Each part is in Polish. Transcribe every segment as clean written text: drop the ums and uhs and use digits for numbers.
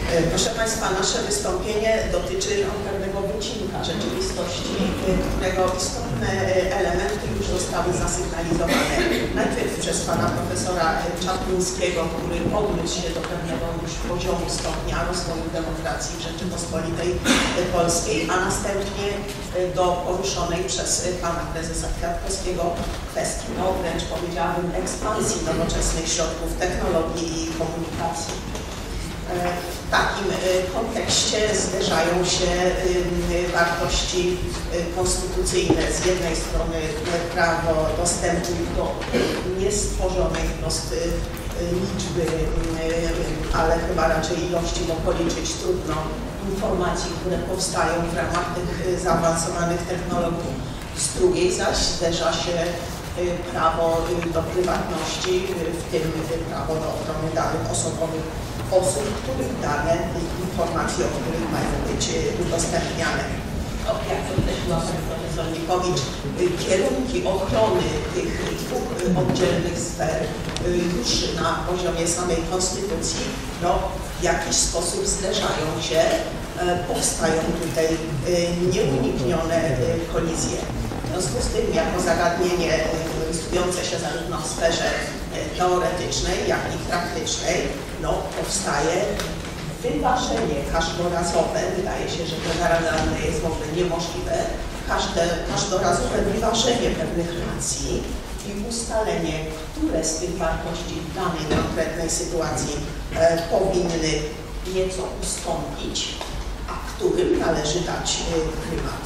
Proszę Państwa, nasze wystąpienie dotyczy pewnego wycinka rzeczywistości, którego istotne elementy już zostały zasygnalizowane. Najpierw przez pana profesora Czaplińskiego, który odniósł się do pewnego już poziomu stopnia rozwoju demokracji w Rzeczypospolitej Polskiej, a następnie do poruszonej przez pana prezesa Kwiatkowskiego kwestii, no wręcz powiedziałabym, ekspansji nowoczesnych środków technologii i komunikacji. W takim kontekście zderzają się wartości konstytucyjne. Z jednej strony prawo dostępu do niestworzonej wprost liczby, ale chyba raczej ilości, bo policzyć trudno, informacji, które powstają w ramach tych zaawansowanych technologii. Z drugiej zaś zderza się prawo do prywatności, w tym prawo do ochrony danych osobowych osób, których dane i informacje, o których mają być udostępniane. No, jak to określiła pan profesor Nikowicz, kierunki ochrony tych dwóch oddzielnych sfer już na poziomie samej konstytucji no, w jakiś sposób zderzają się, powstają tutaj nieuniknione kolizje. W związku z tym, jako zagadnienie rysujące się zarówno w sferze teoretycznej, jak i praktycznej, no, powstaje wyważenie każdorazowe, wydaje się, że generalne jest w ogóle niemożliwe, każdorazowe wyważenie pewnych racji i ustalenie, które z tych wartości w danej konkretnej sytuacji powinny nieco ustąpić, a którym należy dać prymat.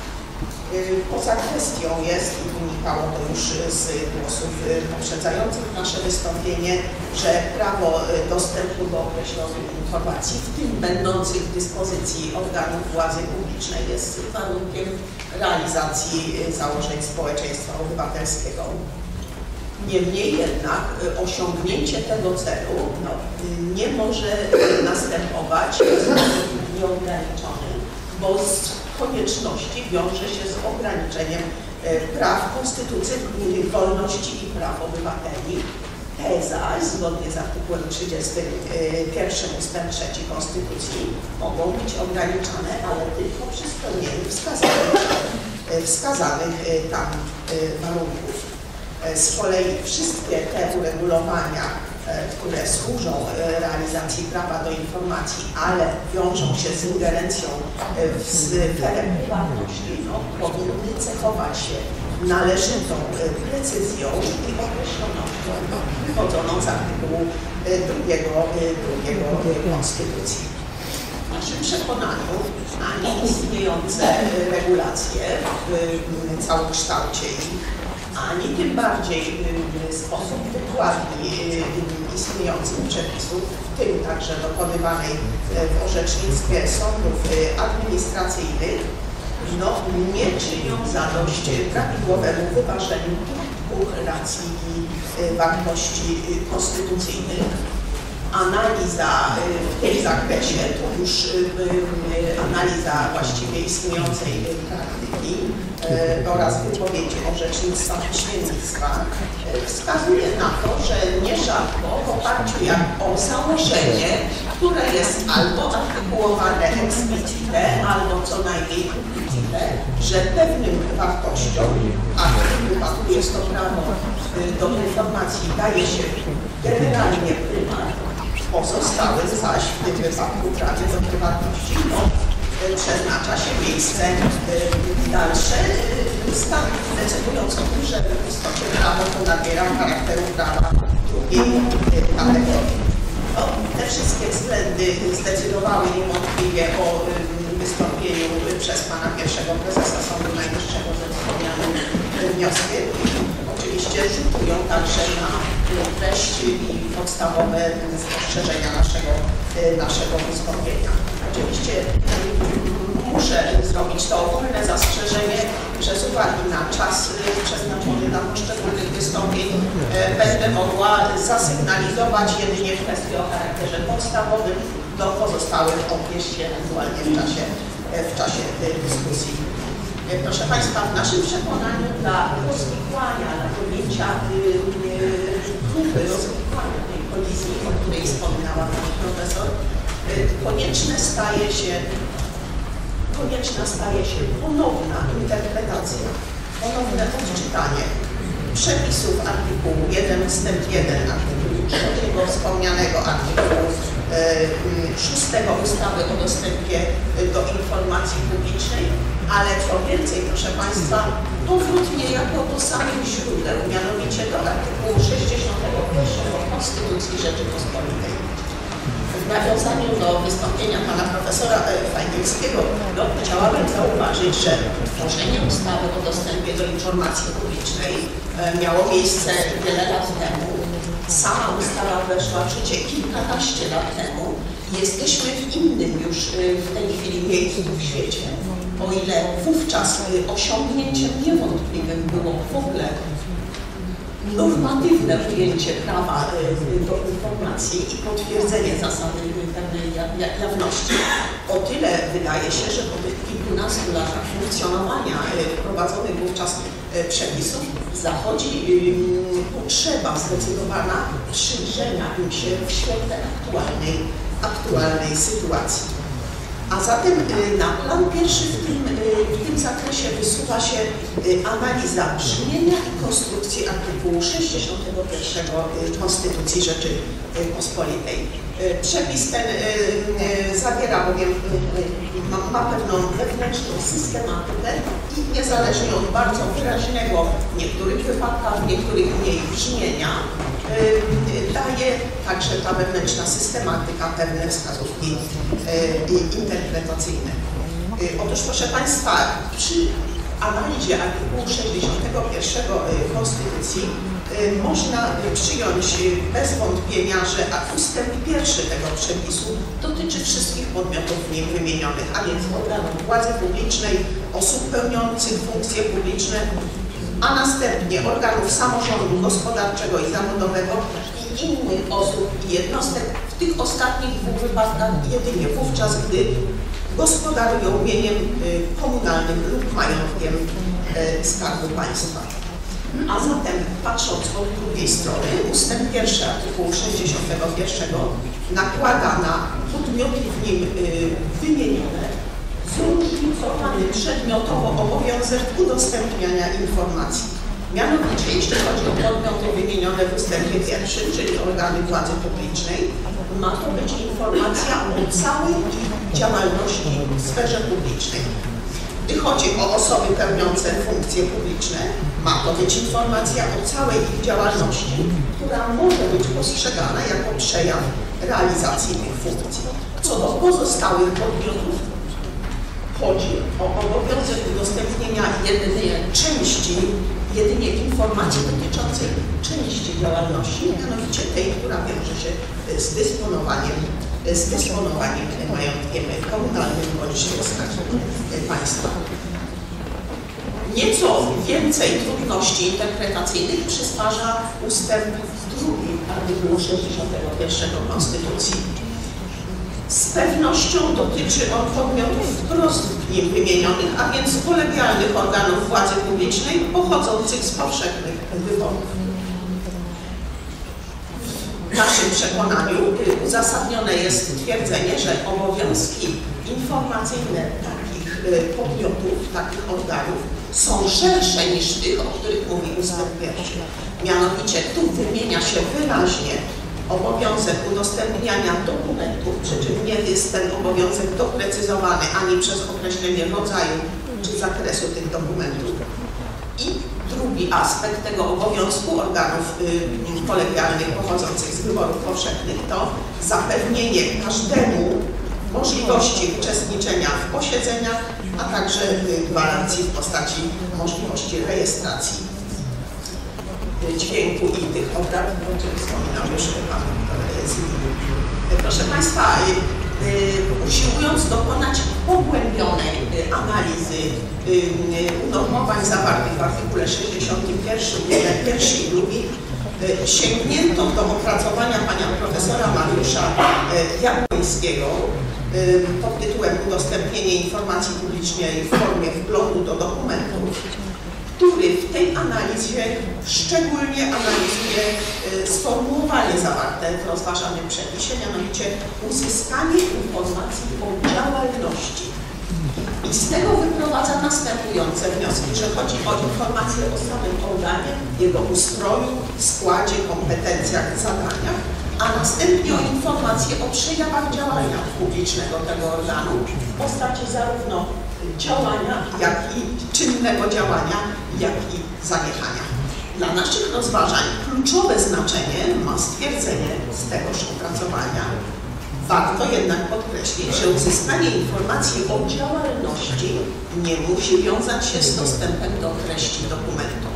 Poza kwestią jest, i wynikało to już z głosów poprzedzających nasze wystąpienie, że prawo dostępu do określonych informacji, w tym będących w dyspozycji organów władzy publicznej, jest warunkiem realizacji założeń społeczeństwa obywatelskiego. Niemniej jednak osiągnięcie tego celu no, nie może następować w sposób nieograniczony, bo z konieczności wiąże się z ograniczeniem praw konstytucyjnych, wolności i praw obywateli. Te zaś, zgodnie z artykułem 31 ustęp 3 Konstytucji, mogą być ograniczane, ale tylko przy spełnieniu wskazanych tam warunków. Z kolei wszystkie te uregulowania, które służą realizacji prawa do informacji, ale wiążą się z ingerencją w sferę prywatności, no, powinny cechować się należytą precyzją i określonością wywodzoną z artykułu 2 Konstytucji. W naszym przekonaniu ani istniejące regulacje w całokształcie ich, ani tym bardziej sposób wykładni istniejących przepisów, w tym także dokonywanej w orzecznictwie sądów administracyjnych, no, nie czynią zadość prawidłowemu wyważeniu dwóch racji i wartości konstytucyjnych. Analiza w tym zakresie, to już analiza właściwie istniejącej praktyki oraz wypowiedzi orzecznictwa piśmiennictwa wskazuje na to, że nierzadko w oparciu o założenie, które jest albo artykułowane explicite, albo co najmniej implicite, że pewnym wartościom, a w tym wypadku jest to prawo do informacji, daje się generalnie prymat, pozostałe zaś w tym wypadku prawie do prywatności no, przeznacza się miejsce dalsze, decydując o tym, że w istocie prawo to nabiera charakteru prawa drugiej kategorii. No, te wszystkie względy zdecydowały niewątpliwie o wystąpieniu przez pana pierwszego prezesa Sądu Najwyższego ze wspomnianym wnioskiem. Oczywiście rzutują także na treść i podstawowe spostrzeżenia naszego wystąpienia. Oczywiście muszę zrobić to ogólne zastrzeżenie, że z uwagi na czas przeznaczony dla poszczególnych wystąpień będę mogła zasygnalizować jedynie kwestie o charakterze podstawowym, do pozostałych odnieść się ewentualnie w czasie dyskusji. Proszę Państwa, w naszym przekonaniu dla rozwikłania, dla podjęcia próby rozwikłania tej kolizji, o której wspominała Pani Profesor, konieczna staje się ponowna interpretacja, ponowne odczytanie przepisów artykułu 1 ust. 1, artykułu 3 wspomnianego artykułu 6 ustawy o dostępie do informacji publicznej, ale co więcej, proszę Państwa, powrót niejako do samych źródeł, mianowicie do artykułu 61 Konstytucji Rzeczypospolitej. W nawiązaniu do wystąpienia pana profesora Fajnickiego chciałabym zauważyć, że tworzenie ustawy o dostępie do informacji publicznej miało miejsce wiele lat temu. Sama ustawa weszła w życie kilkanaście lat temu. Jesteśmy w innym już w tej chwili miejscu w świecie. O ile wówczas osiągnięciem niewątpliwym było w ogóle normatywne ujęcie prawa do informacji i potwierdzenie zasady pewnej jawności. O tyle wydaje się, że po tych kilkunastu latach funkcjonowania wprowadzonych wówczas przepisów zachodzi potrzeba zdecydowana przyjrzenia im się w świetle aktualnej sytuacji. A zatem na plan pierwszy w tym zakresie wysuwa się analiza brzmienia i konstrukcji artykułu 61 Konstytucji Rzeczypospolitej. Przepis ten zawiera bowiem, ma pewną wewnętrzną systematykę i niezależnie od bardzo wyraźnego w niektórych wypadkach, w niektórych mniej brzmienia, daje także ta wewnętrzna systematyka pewne wskazówki interpretacyjne. Otóż, proszę Państwa, przy analizie artykułu 61 Konstytucji można przyjąć bez wątpienia, że ustęp 1 tego przepisu dotyczy wszystkich podmiotów w nim wymienionych, a więc organów władzy publicznej, osób pełniących funkcje publiczne, a następnie organów samorządu gospodarczego i zawodowego i innych osób i jednostek, w tych ostatnich dwóch wypadkach jedynie wówczas, gdy gospodarują mieniem komunalnym lub majątkiem Skarbu Państwa. A zatem, patrząc od drugiej strony, ustęp 1 artykułu 61 nakłada na podmioty w nim wymienione zróżnicowany przedmiotowo obowiązek udostępniania informacji. Mianowicie, jeśli chodzi o podmioty wymienione w ustępie 1, czyli organy władzy publicznej, ma to być informacja o całej ich działalności w sferze publicznej. Gdy chodzi o osoby pełniące funkcje publiczne, ma to być informacja o całej ich działalności, która może być postrzegana jako przejaw realizacji tych funkcji. Co do pozostałych podmiotów, chodzi o obowiązek udostępnienia jedynie informacji dotyczącej części działalności, mianowicie tej, która wiąże się z dysponowaniem majątkiem komunalnym bądź Skarbu Państwa. Nieco więcej trudności interpretacyjnych przysparza ustęp 2 artykułu 61 Konstytucji. Z pewnością dotyczy on podmiotów wprost w nim wymienionych, a więc kolegialnych organów władzy publicznej pochodzących z powszechnych wyborów. W naszym przekonaniu uzasadnione jest twierdzenie, że obowiązki informacyjne takich podmiotów, takich organów są szersze niż tych, o których mówi ustęp 1. Mianowicie tu wymienia się wyraźnie obowiązek udostępniania dokumentów, przy czym nie jest ten obowiązek doprecyzowany ani przez określenie rodzaju czy zakresu tych dokumentów. I drugi aspekt tego obowiązku organów kolegialnych pochodzących z wyborów powszechnych to zapewnienie każdemu możliwości uczestniczenia w posiedzeniach, a także gwarancji w postaci możliwości rejestracji dźwięku i tych obrad, o czym wspominał już Pan Zbigniew. Proszę Państwa, usiłując dokonać pogłębionej analizy unormowań zawartych w artykule 61 i 2, sięgnięto do opracowania pana profesora Mariusza Jabłońskiego pod tytułem Udostępnienie informacji publicznej w formie wglądu do dokumentów. który w tej analizie szczególnie analizuje sformułowanie zawarte w rozważanym przepisie, mianowicie uzyskanie informacji o działalności. I z tego wyprowadza następujące wnioski, że chodzi o informacje o samym organie, jego ustroju, składzie, kompetencjach, zadaniach, a następnie o informacje o przejawach działania publicznego tego organu w postaci zarówno działania, jak i czynnego działania, jak i zaniechania. Dla naszych rozważań kluczowe znaczenie ma stwierdzenie z tegoż opracowania. Warto jednak podkreślić, że uzyskanie informacji o działalności nie musi wiązać się z dostępem do treści dokumentu.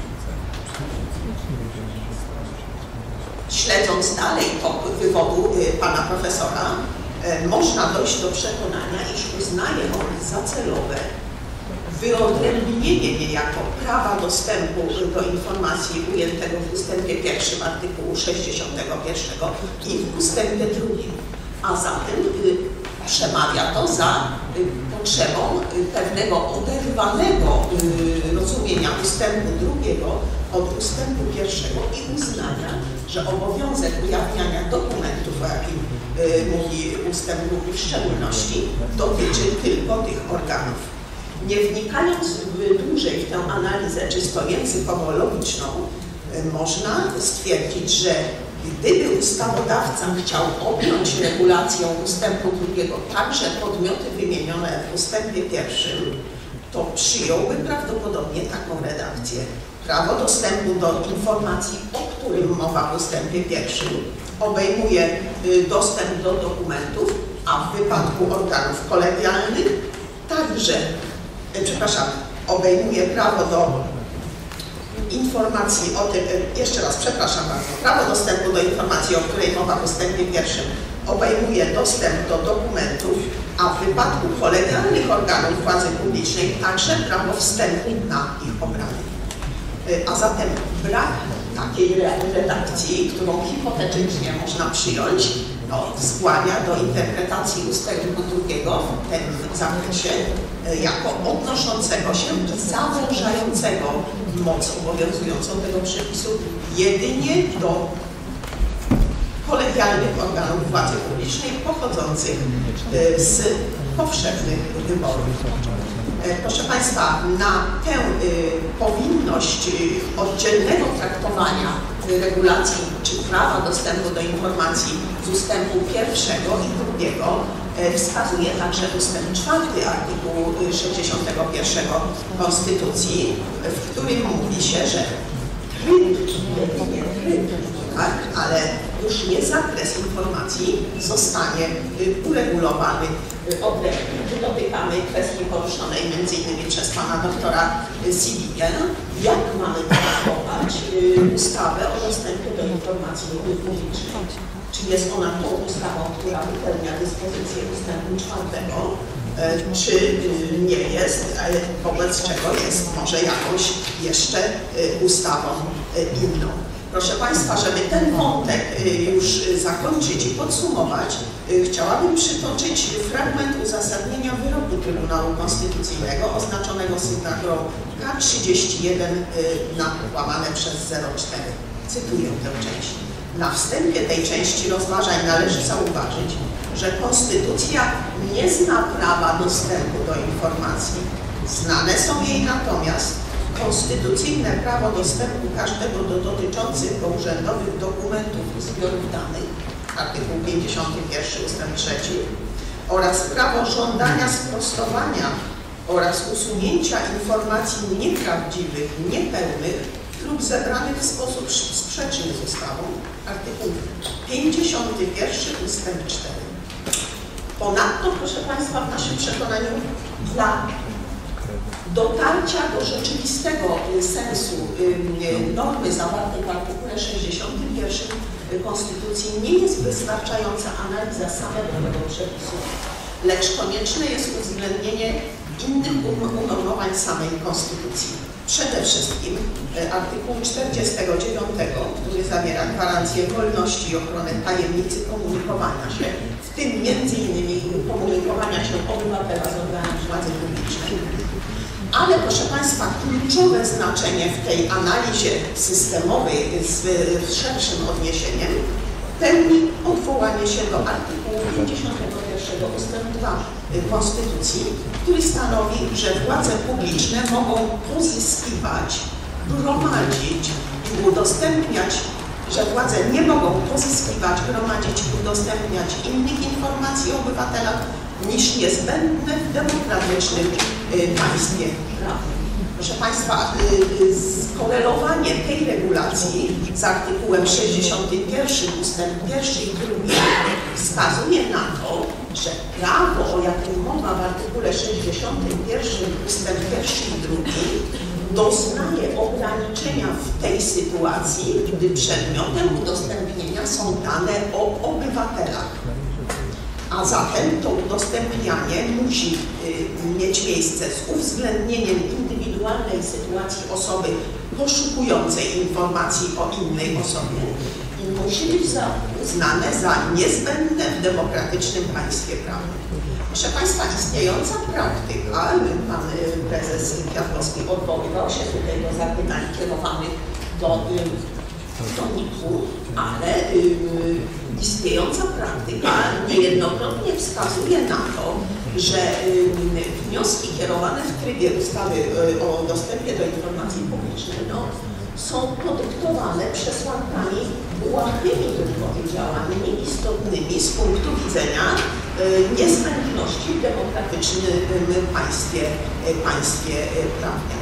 Śledząc dalej tok wywodu pana profesora, można dojść do przekonania, iż uznaje on za celowe wyodrębnienie niejako prawa dostępu do informacji ujętego w ustępie 1 artykułu 61 i w ustępie 2. A zatem przemawia to za potrzebą pewnego oderwanego rozumienia ustępu 2 od ustępu 1 i uznania, że obowiązek ujawniania dokumentów, o jakim mówi ustęp 2 w szczególności, dotyczy tylko tych organów. Nie wnikając dłużej w tę analizę czysto językowo-logiczną, można stwierdzić, że gdyby ustawodawca chciał objąć regulacją ustępu 2 także podmioty wymienione w ustępie 1, to przyjąłby prawdopodobnie taką redakcję. Prawo dostępu do informacji, o którym mowa w ustępie 1, obejmuje dostęp do dokumentów, a w wypadku organów kolegialnych także, obejmuje prawo do informacji o tym, jeszcze raz, przepraszam bardzo, prawo dostępu do informacji, o której mowa w ustępie 1, obejmuje dostęp do dokumentów, a w wypadku kolegialnych organów władzy publicznej także prawo wstępu na ich obrady. A zatem brak takiej redakcji, którą hipotetycznie można przyjąć, skłania do interpretacji ustępu 2 w tym zakresie jako odnoszącego się i zawężającego moc obowiązującą tego przepisu jedynie do kolegialnych organów władzy publicznej pochodzących z powszechnych wyborów. Proszę Państwa, na tę powinność oddzielnego traktowania regulacji czy prawa dostępu do informacji z ustępu 1 i 2 wskazuje także ustęp 4 artykułu 61 Konstytucji, w którym mówi się, że tak, ale już nie zakres informacji zostanie uregulowany odrębnie. Dotykamy kwestii poruszonej m.in. przez pana doktora Sibikę, jak mamy traktować ustawę o dostępie do informacji publicznej. Czy jest ona tą ustawą, która wypełnia dyspozycję ustępu 4, czy nie jest, wobec czego jest może jakąś jeszcze ustawą inną. Proszę Państwa, żeby ten wątek już zakończyć i podsumować, chciałabym przytoczyć fragment uzasadnienia wyroku Trybunału Konstytucyjnego oznaczonego sygnaturą K31/04. Cytuję tę część. Na wstępie tej części rozważań należy zauważyć, że Konstytucja nie zna prawa dostępu do informacji. Znane są jej natomiast konstytucyjne prawo dostępu każdego do dotyczących go urzędowych dokumentów i zbiorów danych, artykuł 51 ustęp 3, oraz prawo żądania sprostowania oraz usunięcia informacji nieprawdziwych, niepełnych lub zebranych w sposób sprzeczny z ustawą, artykuł 51 ustęp 4. Ponadto, proszę Państwa, w naszym przekonaniu dla dotarcia do rzeczywistego sensu normy zawartej w artykule 61 Konstytucji nie jest wystarczająca analiza samego tego przepisu, lecz konieczne jest uwzględnienie innych unormowań samej Konstytucji. Przede wszystkim artykułu 49, który zawiera gwarancję wolności i ochronę tajemnicy komunikowania się, w tym m.in. komunikowania się obywatela z organami władzy publicznej. Ale proszę Państwa, kluczowe znaczenie w tej analizie systemowej z szerszym odniesieniem pełni odwołanie się do artykułu 51 ust. 2 Konstytucji, który stanowi, że władze publiczne mogą pozyskiwać, gromadzić i udostępniać, że władze nie mogą pozyskiwać, gromadzić i udostępniać innych informacji o obywatelach niż niezbędne w demokratycznym państwie prawnym. Proszę Państwa, skorelowanie tej regulacji z artykułem 61 ust. 1 i 2 wskazuje na to, że prawo, o jakim mowa w artykule 61 ust. 1 i 2 doznaje ograniczenia w tej sytuacji, gdy przedmiotem udostępnienia są dane o obywatelach. A zatem to udostępnianie musi mieć miejsce z uwzględnieniem indywidualnej sytuacji osoby poszukującej informacji o innej osobie i musi być uznane za niezbędne w demokratycznym państwie prawnym. Proszę Państwa, istniejąca praktyka, pan prezes Kwiatkowski odwoływał się tutaj do zapytań kierowanych do NIK-u, ale istniejąca praktyka niejednokrotnie wskazuje na to, że wnioski kierowane w trybie ustawy o dostępie do informacji publicznej są podyktowane przesłankami błahymi, bym powiedziała, nieistotnymi z punktu widzenia niezbędności w demokratycznym państwie prawnym.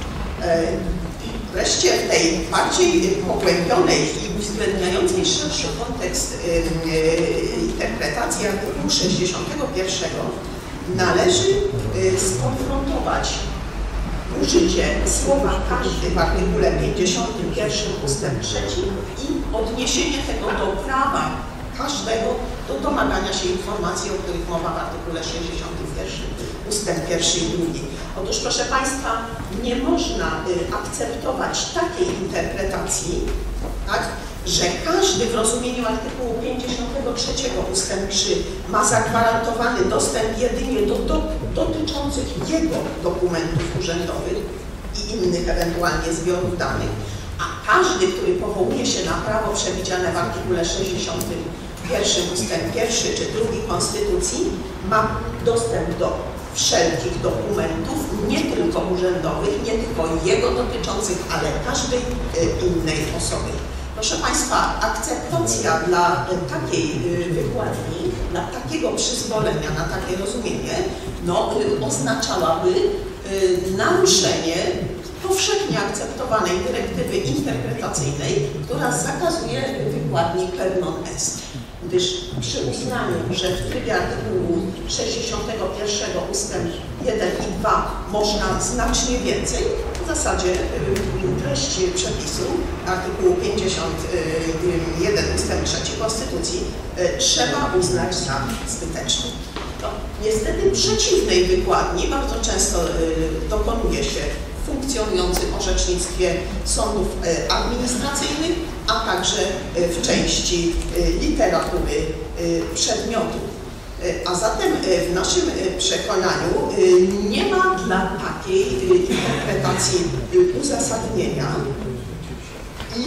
Wreszcie w tej bardziej pogłębionej i uwzględniającej szerszy kontekst interpretacji artykułu 61 należy skonfrontować użycie słowa każdy w artykule 51 ust. 3 i odniesienie tego do prawa każdego do domagania się informacji, o których mowa w artykule 61 ust. 1 i 2. Otóż, proszę Państwa, nie można akceptować takiej interpretacji, tak, że każdy w rozumieniu artykułu 53 ust. 3 ma zagwarantowany dostęp jedynie do dotyczących jego dokumentów urzędowych i innych ewentualnie zbiorów danych, a każdy, który powołuje się na prawo przewidziane w artykule 61 ust. 1 czy 2 Konstytucji, ma dostęp do wszelkich dokumentów, nie tylko urzędowych, nie tylko jego dotyczących, ale każdej innej osoby. Proszę Państwa, akceptacja dla takiej wykładni, dla takiego przyzwolenia na takie rozumienie, oznaczałaby naruszenie powszechnie akceptowanej dyrektywy interpretacyjnej, która zakazuje wykładni per non est. Gdyż przy uznaniu, że w trybie artykułu 61 ust. 1 i 2 można znacznie więcej, w zasadzie treść przepisu artykułu 51 ust. 3 Konstytucji trzeba uznać za zbyteczną. Niestety przeciwnej wykładni bardzo często dokonuje się w funkcjonującym orzecznictwie sądów administracyjnych, a także w części literatury przedmiotu. A zatem w naszym przekonaniu nie ma dla takiej interpretacji uzasadnienia i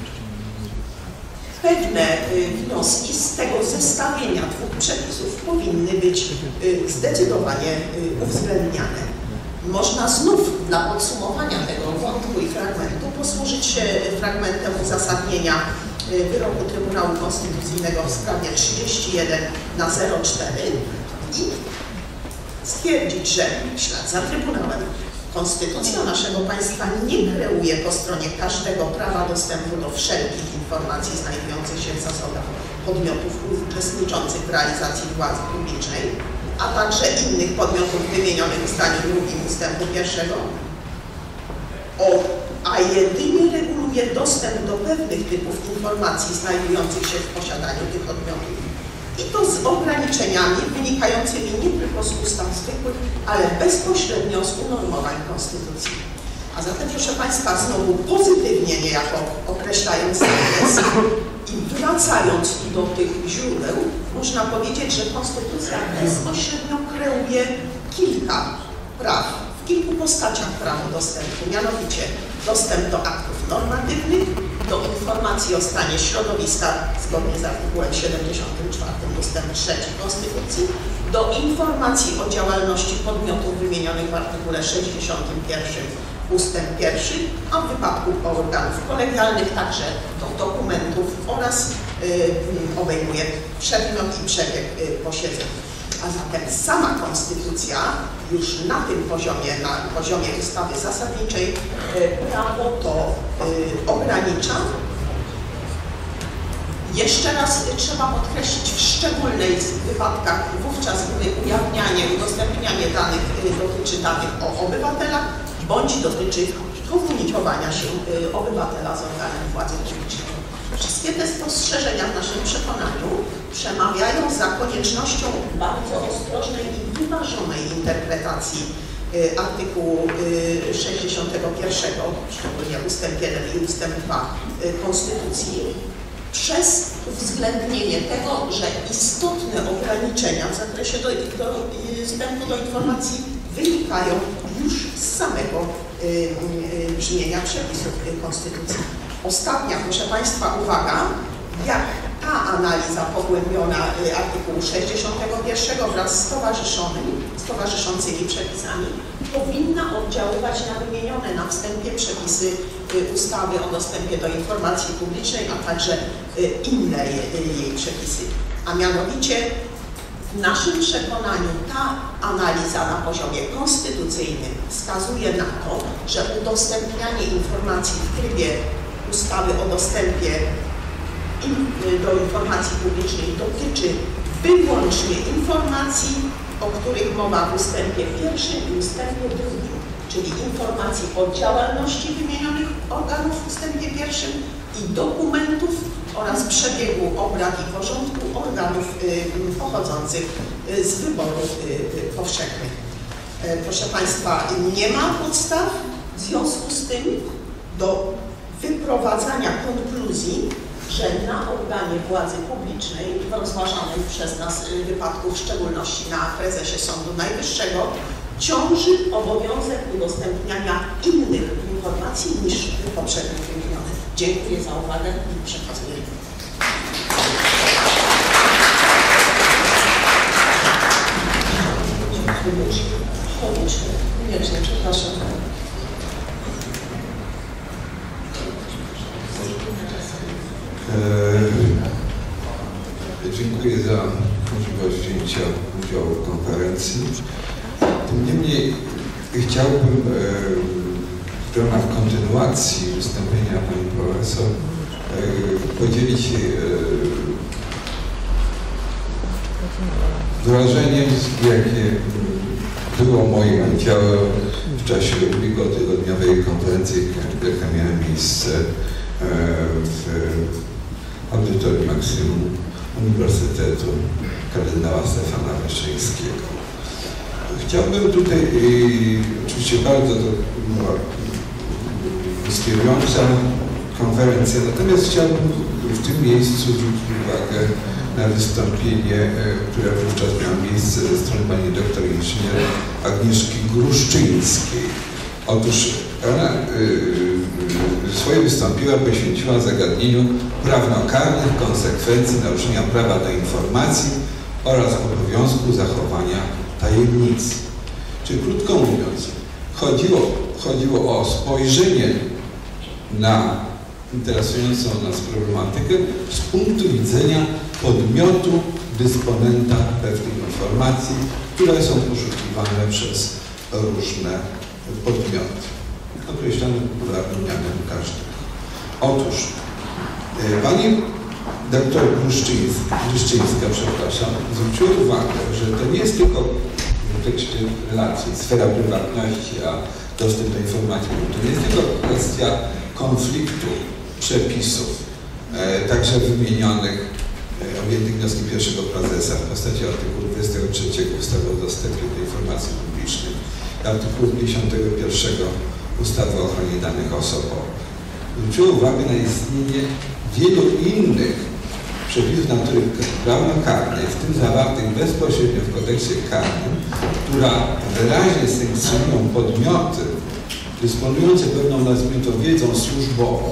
pewne wnioski z tego zestawienia dwóch przepisów powinny być zdecydowanie uwzględniane. Można znów dla podsumowania tego wątku i fragmentu posłużyć się fragmentem uzasadnienia wyroku Trybunału Konstytucyjnego w sprawie 31/04 i stwierdzić, że w ślad za Trybunałem Konstytucja naszego państwa nie kreuje po stronie każdego prawa dostępu do wszelkich informacji znajdujących się w zasobach podmiotów uczestniczących w realizacji władzy publicznej, a także innych podmiotów wymienionych w zdaniu 2 ustępu 1, a jedynie reguluje dostęp do pewnych typów informacji znajdujących się w posiadaniu tych podmiotów. I to z ograniczeniami wynikającymi nie tylko z ustaw zwykłych, ale bezpośrednio z unormowań Konstytucji. A zatem, proszę Państwa, znowu pozytywnie niejako określając zakres i wracając do tych źródeł, można powiedzieć, że Konstytucja bezpośrednio kreuje kilka praw, w kilku postaciach prawa dostępu, mianowicie dostęp do aktów normatywnych, do informacji o stanie środowiska zgodnie z artykułem 74 ustęp 3 Konstytucji, do informacji o działalności podmiotów wymienionych w artykule 61 ustęp 1, a w wypadku organów kolegialnych także do dokumentów oraz obejmuje przedmiot i przebieg posiedzeń. A zatem sama Konstytucja już na tym poziomie, na poziomie ustawy zasadniczej prawo to ogranicza. Jeszcze raz trzeba podkreślić, w szczególnych wypadkach wówczas, gdy ujawnianie, udostępnianie danych dotyczy danych o obywatelach, bądź dotyczy komunikowania się obywatela z organem władzy publicznej. Wszystkie te spostrzeżenia w naszym przekonaniu przemawiają za koniecznością bardzo ostrożnej i wyważonej interpretacji artykułu 61, szczególnie ustęp 1 i ustęp 2 Konstytucji, przez uwzględnienie tego, że istotne ograniczenia w zakresie dostępu do informacji wynikają już z samego brzmienia przepisów Konstytucji. Ostatnia, proszę Państwa, uwaga, jak ta analiza pogłębiona artykułu 61 wraz z towarzyszącymi przepisami powinna oddziaływać na wymienione na wstępie przepisy ustawy o dostępie do informacji publicznej, a także inne jej przepisy. A mianowicie w naszym przekonaniu ta analiza na poziomie konstytucyjnym wskazuje na to, że udostępnianie informacji w trybie ustawy o dostępie do informacji publicznej dotyczy wyłącznie informacji, o których mowa w ustępie 1 i ustępie 2, czyli informacji o działalności wymienionych organów w ustępie 1 i dokumentów oraz przebiegu obrad i porządku organów pochodzących z wyborów powszechnych. Proszę Państwa, nie ma podstaw w związku z tym do wyprowadzania konkluzji, że na organie władzy publicznej, w rozważanym przez nas wypadku, w szczególności na prezesie Sądu Najwyższego, ciąży obowiązek udostępniania innych informacji niż poprzednio wymienione. Dziękuję za uwagę i przekazuję. Koniecznie, przepraszam. Dziękuję za możliwość wzięcia udziału w konferencji. Tym niemniej chciałbym w ramach kontynuacji wystąpienia pani profesor podzielić się wrażeniem, jakie było moim udziałem w czasie ubiegłotygodniowej konferencji, jaka miała miejsce w Audytorium Maksimum Uniwersytetu kardynała Stefana Wyszyńskiego. Chciałbym tutaj, oczywiście bardzo to była inspirująca konferencja, natomiast chciałbym w tym miejscu zwrócić uwagę na wystąpienie, które wówczas miało miejsce ze strony pani doktor inżynier Agnieszki Gruszczyńskiej. Otóż ona swoje wystąpienia poświęciła zagadnieniu prawnokarnych konsekwencji naruszenia prawa do informacji oraz obowiązku zachowania tajemnicy. Czyli krótko mówiąc, chodziło o spojrzenie na interesującą nas problematykę z punktu widzenia podmiotu, dysponenta pewnych informacji, które są poszukiwane przez różne podmioty, określane popularnym mianem każdego. Otóż pani doktor Gruszczyńska, zwróciła uwagę, że to nie jest tylko w kontekście relacji sfera prywatności, a dostęp do informacji, to nie jest tylko kwestia konfliktu przepisów, także wymienionych objętych wnioskiem pierwszego prezesa w postaci artykułu 23 ustawy o dostępie do informacji publicznej, artykułu 51 ustawy o ochronie danych osobowych. Zwróciło uwagę na istnienie wielu innych przepisów natury prawnokarnej, w tym zawartych bezpośrednio w kodeksie karnym, która wyraźnie sankcjonują podmioty dysponujące pewną, nazwijmy to, wiedzą służbową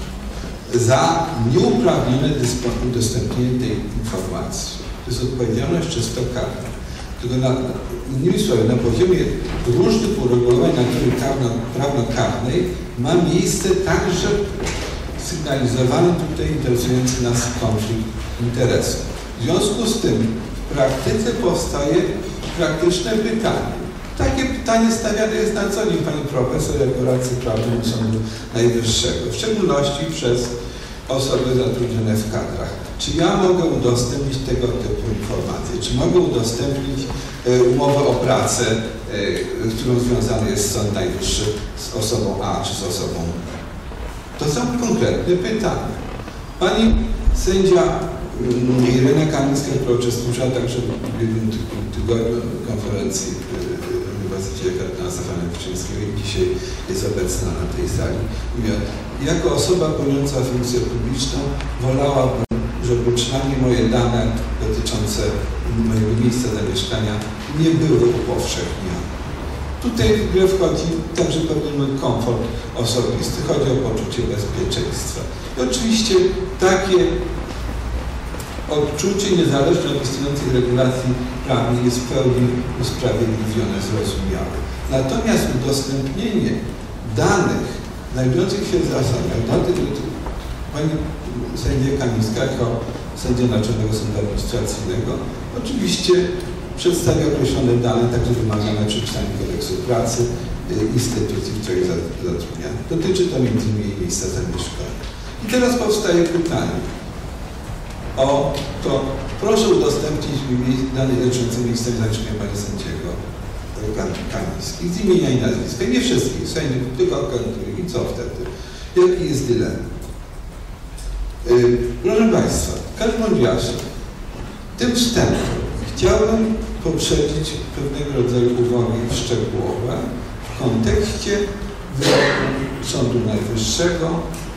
za nieuprawnione udostępnienie tej informacji. To jest odpowiedzialność czysto karna. Tylko innymi słowy, na poziomie różnych uregulowań natury prawnokarnej ma miejsce także sygnalizowany tutaj interesujący nas konflikt interesów. W związku z tym w praktyce powstaje praktyczne pytanie. Takie pytanie stawiane jest na co dzień pani profesor jako radcy prawny Sądu Najwyższego, w szczególności przez osoby zatrudnione w kadrach. Czy ja mogę udostępnić tego typu informacje? Czy mogę udostępnić umowę o pracę, z którą związany jest Sąd Najwyższy z osobą A czy z osobą B? To są konkretne pytania. Pani sędzia Irena Kamińska, która uczestniczyła także w ubiegłym tygodniu konferencji Uniwersytecie Kardynała Stefana Wyszyńskiego i dzisiaj jest obecna na tej sali. Mówiła, jako osoba pełniąca funkcję publiczną wolałabym, żeby przynajmniej moje dane dotyczące mojego miejsca zamieszkania nie były upowszechniane. Tutaj w grę wchodzi także pewien komfort osobisty, chodzi o poczucie bezpieczeństwa. I oczywiście takie odczucie niezależne od istniejących regulacji prawnych jest w pełni usprawiedliwione, zrozumiałe. Natomiast udostępnienie danych znajdujących się w zasadach, pani sędzia Kamińska jako sędzia Naczelnego Sądu Administracyjnego oczywiście przedstawia określone dane, także wymagane przepisami kodeksu pracy instytucji, w której zatrudnia. Dotyczy to m.in. miejsca zamieszkania. I teraz powstaje pytanie o to, proszę udostępnić mi dane dotyczące miejsca zamieszkania pani sędziego Kamińskiej z imienia i nazwiska. Nie wszystkich sędziów, tylko i co wtedy? Jaki jest dylemat? Proszę Państwa, w każdym razie tym wstępem chciałbym poprzedzić pewnego rodzaju uwagi szczegółowe w kontekście wyroku Sądu Najwyższego,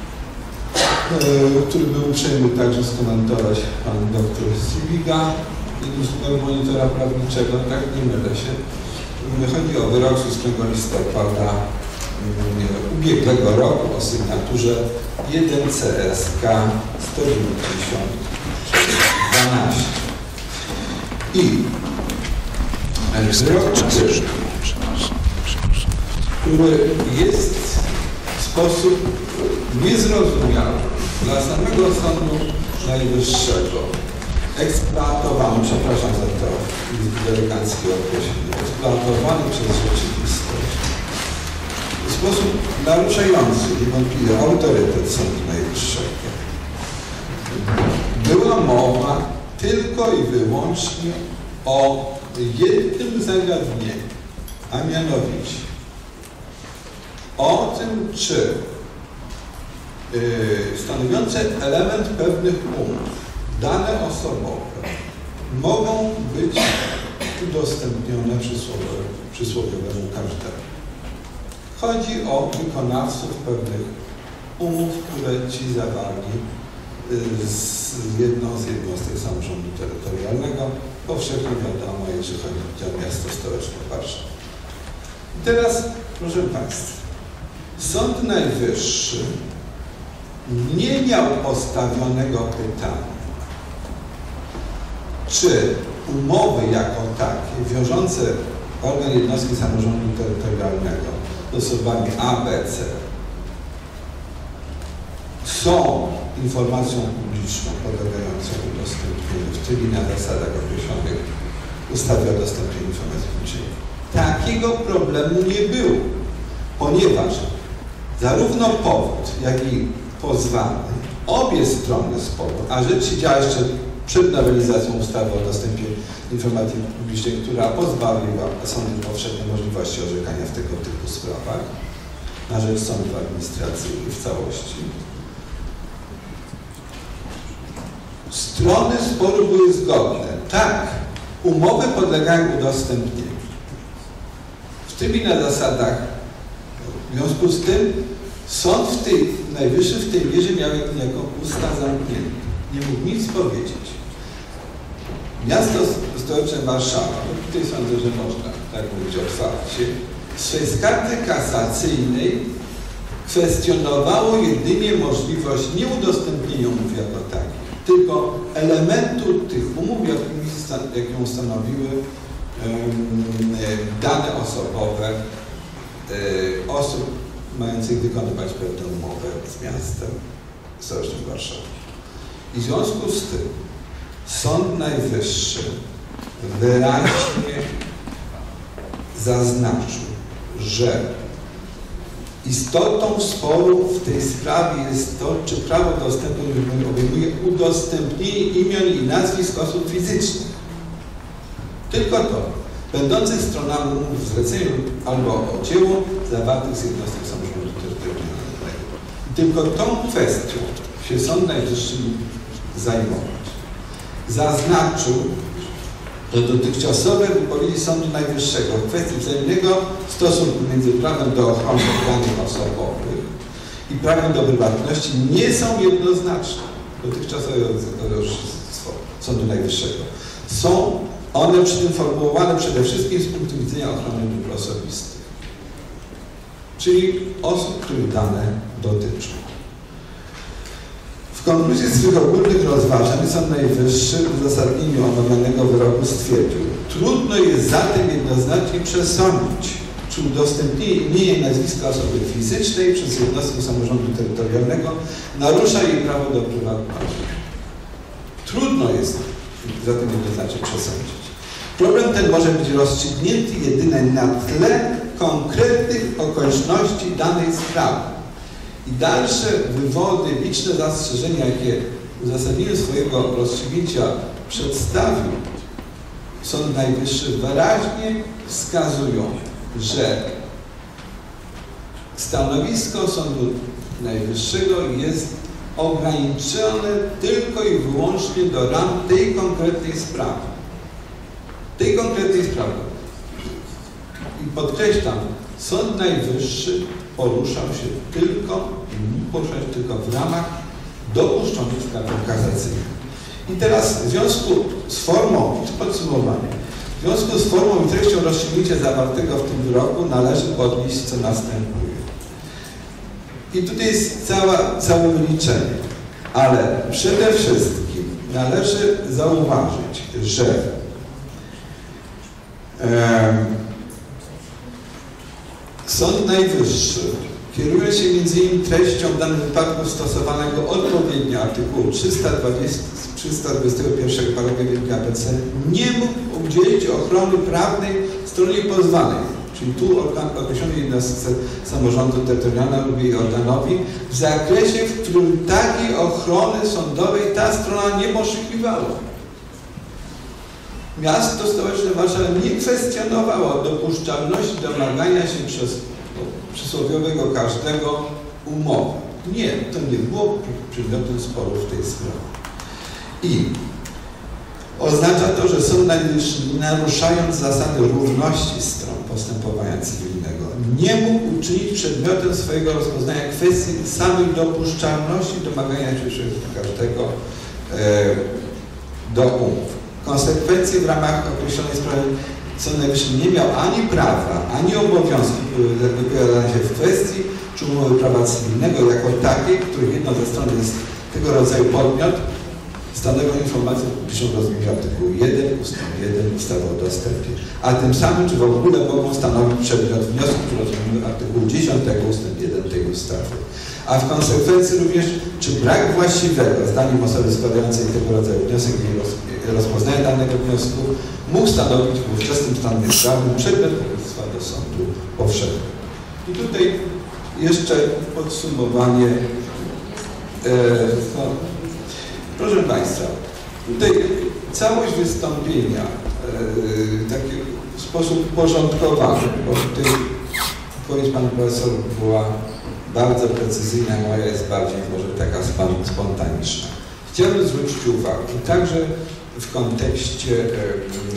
który był uprzejmy także skomentować pan dr Siwiga, jednym monitora prawniczego, tak nie mylę się. Chodzi o wyrok z 8 listopada ubiegłego roku o sygnaturze 1 CSK 190/12. I wyrok, który jest w sposób niezrozumiały dla samego Sądu Najwyższego eksploatowany, przepraszam za to eleganckie określenie, eksploatowany przez rzeczywistość w sposób naruszający niewątpliwie autorytet Sądu Najwyższego. Była mowa tylko i wyłącznie o jednym zagadnieniu, a mianowicie o tym, czy stanowiące element pewnych umów dane osobowe mogą być udostępnione przysłowiowemu każdemu. Chodzi o wykonawców pewnych umów, które ci zawarli z jedną z jednostek samorządu terytorialnego. Powszechnie wiadomo, jeżeli chodzi o miasto stołeczne Warszawa. I teraz, proszę Państwa, Sąd Najwyższy nie miał postawionego pytania, czy umowy jako takie, wiążące organ jednostki samorządu terytorialnego z osobami A, B, C są informacją publiczną podlegającą udostępnieniu w trybie na zasadach określonych w ustawie o udostępnieniu informacji publicznej. Takiego problemu nie było, ponieważ zarówno powód, jak i pozwany, obie strony sporu, a rzecz się działa jeszcze przed nowelizacją ustawy o dostępie informacji publicznej, która pozbawiła sądy powszechne możliwości orzekania w tego typu sprawach na rzecz sądów administracyjnych w całości. Strony sporu były zgodne. Tak, umowy podlegają udostępnieniu. W tym i na zasadach W związku z tym sąd najwyższy w tej mierze miał jako usta zamknięte. Nie mógł nic powiedzieć. Miasto stołeczne Warszawa, tutaj sądzę, że można tak mówić otwarcie, w swojej skarze kasacyjnej kwestionowało jedynie możliwość nie udostępnienia umów jako takich, tylko elementu tych umów, jaką stanowiły dane osobowe osób mających wykonywać pewną umowę z miastem stołecznym Warszawy. I w związku z tym Sąd Najwyższy wyraźnie zaznaczył, że istotą sporu w tej sprawie jest to, czy prawo dostępu obejmuje udostępnienie imion i nazwisk osób fizycznych. Tylko to, będących stronami umów w zleceniu albo o dzieło zawartych z jednostek samorządu terytorialnego. I tylko tą kwestią się Sąd Najwyższy mógł zajmować. Zaznaczył, że dotychczasowe wypowiedzi Sądu Najwyższego w kwestii wzajemnego stosunku między prawem do ochrony danych osobowych i prawem do prywatności nie są jednoznaczne. Dotychczasowe orzecznictwo Sądu Najwyższego. Są one przy tym formułowane przede wszystkim z punktu widzenia ochrony dóbr osobistych, czyli osób, których dane dotyczą. W konkluzji swych ogólnych rozważań Sąd Najwyższy w uzasadnieniu omawianego wyroku stwierdził: trudno jest zatem jednoznacznie przesądzić, czy udostępnienie imienia i nazwiska osoby fizycznej przez jednostkę samorządu terytorialnego narusza jej prawo do prywatności. Trudno jest zatem jednoznacznie przesądzić. Problem ten może być rozstrzygnięty jedynie na tle konkretnych okoliczności danej sprawy. I dalsze wywody, liczne zastrzeżenia, jakie w uzasadnieniu swojego rozstrzygnięcia przedstawił Sąd Najwyższy, wyraźnie wskazują, że stanowisko Sądu Najwyższego jest ograniczone tylko i wyłącznie do ram tej konkretnej sprawy. Tej konkretnej sprawy. I podkreślam, Sąd Najwyższy poruszał się tylko w ramach dopuszczonych skarg kasacyjnych. I teraz w związku z formą, podsumowanie, w związku z formą i treścią rozstrzygnięcia zawartego w tym wyroku należy podnieść, co następuje. I tutaj jest całe wyliczenie, ale przede wszystkim należy zauważyć, że Sąd Najwyższy kieruje się m.in. treścią w danym wypadku stosowanego odpowiednio artykułu 321 paragraf 1 k.p.c. nie mógł udzielić ochrony prawnej stronie pozwanej, czyli tu określonej jednostce samorządu terytorialnego lub jej organowi, w zakresie, w którym takiej ochrony sądowej ta strona nie poszukiwała. Miasto stołeczne Warszawa nie kwestionowało dopuszczalności domagania się przez przysłowiowego każdego umowy. Nie, to nie było przedmiotem sporu w tej sprawie. I oznacza to, że Sąd Najwyższy, naruszając zasady równości stron postępowania cywilnego, nie mógł uczynić przedmiotem swojego rozpoznania kwestii samej dopuszczalności domagania się przez każdego do umów. Konsekwencje w ramach określonej sprawy Sąd Najwyższy nie miał ani prawa, ani obowiązku wypowiadania się w kwestii czy umowy prawa cywilnego jako takiej, której jedną ze stron jest tego rodzaju podmiot, stanowią informację publiczną w rozumieniu artykułu 1 ust. 1 ustawy o dostępie, a tym samym czy w ogóle mogą stanowić przedmiot wniosku w rozumieniu artykułu 10 ust. 1 tej ustawy. A w konsekwencji również, czy brak właściwego, zdaniem osoby składającej tego rodzaju wniosek i rozpoznania danego wniosku, mógł stanowić w ówczesnym stanie prawnym przedmiot powództwa do sądu powszechnego. I tutaj jeszcze podsumowanie. Proszę Państwa, tutaj całość wystąpienia taki w sposób uporządkowany, bo tutaj odpowiedź Pana Profesor była bardzo precyzyjna, moja jest bardziej może taka spontaniczna. Chciałbym zwrócić uwagę, także w kontekście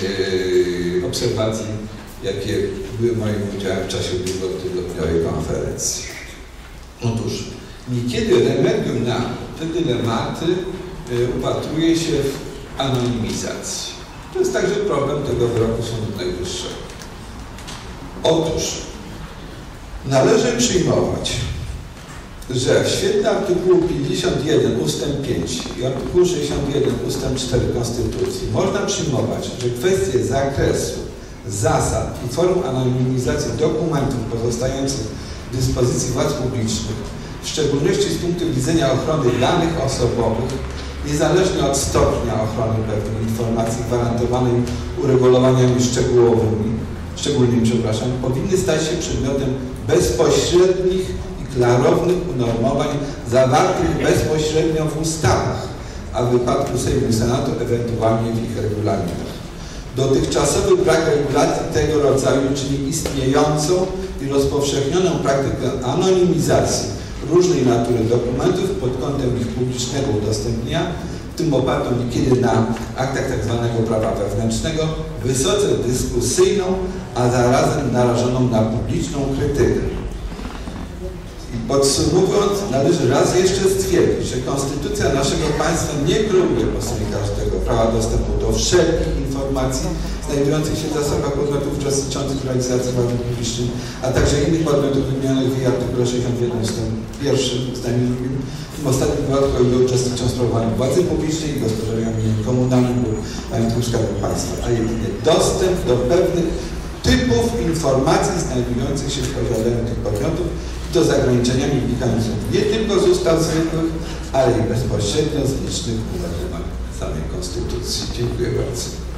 obserwacji, jakie były moim udziałem w czasie ubiegłotygodniowej konferencji. anonimizacji. Otóż niekiedy remedium na te dylematy upatruje się w anonimizacji. To jest także problem tego wyroku Sądu Najwyższego. Otóż należy przyjmować, że w świetle artykułu 51 ustęp 5 i artykułu 61 ustęp 4 Konstytucji można przyjmować, że kwestie zakresu, zasad i form anonimizacji dokumentów pozostających w dyspozycji władz publicznych, w szczególności z punktu widzenia ochrony danych osobowych, niezależnie od stopnia ochrony pewnych informacji gwarantowanej uregulowaniami szczególnymi, powinny stać się przedmiotem bezpośrednich i klarownych unormowań zawartych bezpośrednio w ustawach, a w wypadku Sejmu i Senatu ewentualnie w ich regulaminach. Dotychczasowy brak regulacji tego rodzaju czyni istniejącą i rozpowszechnioną praktykę anonimizacji różnej natury dokumentów pod kątem ich publicznego udostępnienia, w tym opartą niekiedy na aktach tzw. prawa wewnętrznego, wysoce dyskusyjną, a zarazem narażoną na publiczną krytykę. I podsumowując, należy raz jeszcze stwierdzić, że Konstytucja naszego państwa nie kreuje po stronie każdego prawa dostępu do wszelkich informacji znajdujących się w zasobach podmiotów uczestniczących w realizacji władzy publicznej, a także innych podmiotów wymienionych w artykule 61 ust. 1 zdaniu drugim, w tym ostatnim wypadku o ile uczestniczą w sprawowaniu władzy publicznej i gospodarowania mieniem komunalnym lub majątku Skarbu Państwa, a jedynie dostęp do pewnych typów informacji znajdujących się w posiadaniu tych podmiotów do zagraniczeniami wynikających nie tylko z ustaw zwykłych, ale i bezpośrednio z licznych uwarunkowań samej Konstytucji. Dziękuję bardzo.